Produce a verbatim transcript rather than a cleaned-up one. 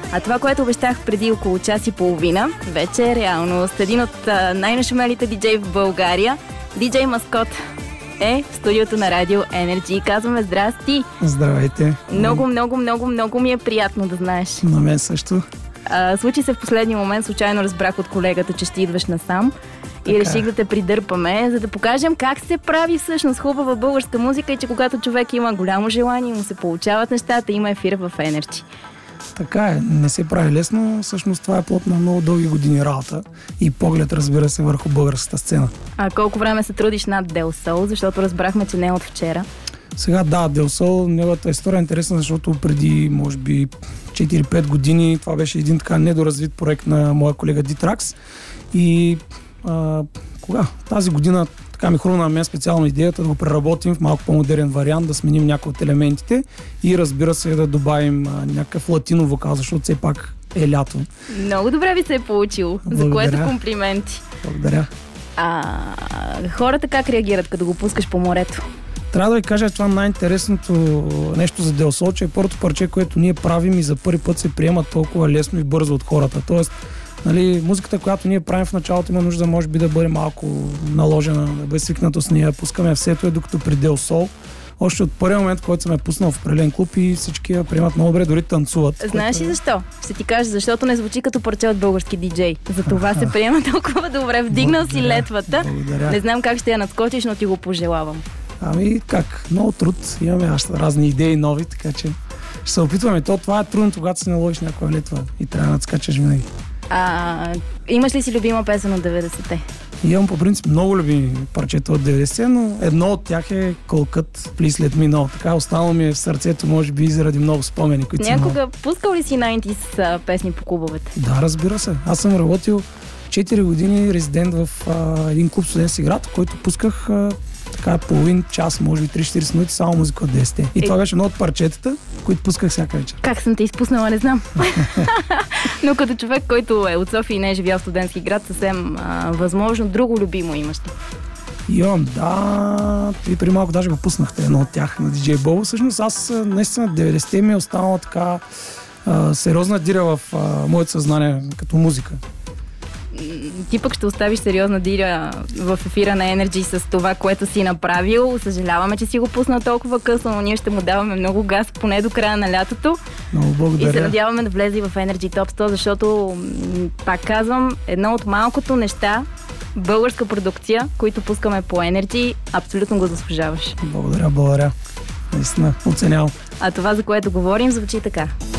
А това, което обещах преди около час и половина, вече е реалност. Един от а, най-нашумелите диджеи в България, диджей Маскот, е в студиото на Радио Енерджи. Казваме здрасти! Здравейте! Много, много, много, много ми е приятно да знаеш. На мен също. А, случи се в последния момент, случайно разбрах от колегата, че ще идваш насам. И така реших да те придърпаме, за да покажем как се прави всъщност хубава българска музика и че когато човек има голямо желание, му се получават нещата, има ефир в Енерджи. Така е, не се прави лесно, всъщност това е плод на много дълги години работа и поглед, разбира се, върху българската сцена. А колко време се трудиш над Дел Сол, защото разбрахме, че не е от вчера? Сега да, Дел Сол, неговата история е интересна, защото преди, може би, четири-пет години това беше един така недоразвит проект на моя колега Дитракс и а, кога? Тази година така ми хрумна на мен специално идеята да го преработим в малко по-модерен вариант, да сменим някои от елементите и разбира се да добавим а, някакъв латино вокал, защото все пак е лято. Много добре ви се е получило, за което комплименти. Благодаря. А хората как реагират, като го пускаш по морето? Трябва да ви кажа, това най-интересното нещо за Дел Сол, че е първото парче, което ние правим и за първи път се приема толкова лесно и бързо от хората. Тоест, нали, музиката, която ние правим в началото, има нужда, може би, да бъде малко наложена, да бъде свикнато с нея. Пускаме всето е, докато при Дел Сол, още от първия момент, който съм е пуснал в определен клуб и всички я приемат много добре, дори танцуват. Знаеш ли което... защо? Ще ти кажа, защото не звучи като парче от български диджей. За това се приема толкова добре. Вдигнал си летвата. Благодаря. Не знам как ще я надскочиш, но ти го пожелавам. Ами как? Много труд. Имаме още разни идеи нови, така че ще се опитваме. То, това е трудно, когато се наложиш някоя летва и трябва да надскачаш винаги. А, имаш ли си любима песен от деветдесетте? Имам по принцип много любими парчета от деветдесетте, но едно от тях е Кълкът Please Let Me Know. Така останало ми е в сърцето, може би заради много спомени, които Някога съм... пускал ли си деветдесетте песни по клубовете? Да, разбира се. Аз съм работил четири години резидент в а, един клуб Студентски град, в който пусках а, така половин час, може би три-четирийсет минути, само музика от деветдесетте. И е... това беше едно от парчетата, които пусках всяка вечер. Как съм те изпуснала, не знам. Но като човек, който е от София и не е живял в Студентски град, съвсем а, възможно друго любимо имаш ти. Имам, да. И преди малко даже го пуснахте едно от тях на диджей Бобо. Всъщност аз наистина деветдесетте ми е останала така а, сериозна диря в а, моето съзнание като музика. Ти пък ще оставиш сериозна диря в ефира на Енерджи с това, което си направил. Съжаляваме, че си го пуснал толкова късно, но ние ще му даваме много газ поне до края на лятото. Много благодаря. И се надяваме да влезе в Energy Top сто, защото, пак казвам, едно от малкото неща, българска продукция, които пускаме по Energy, абсолютно го заслужаваш. Благодаря, благодаря. Наистина, оценявам. А това, за което говорим, звучи така.